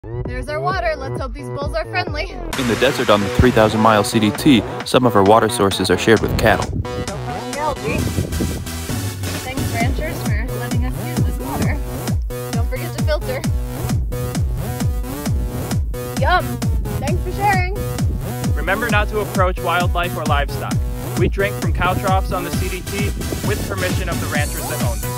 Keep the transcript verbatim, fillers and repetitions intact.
There's our water. Let's hope these bulls are friendly. In the desert on the three thousand mile C D T, some of our water sources are shared with cattle. Algae. Thanks, ranchers, for letting us use this water. Don't forget to filter. Yum! Thanks for sharing. Remember not to approach wildlife or livestock. We drink from cow troughs on the C D T with permission of the ranchers that own them.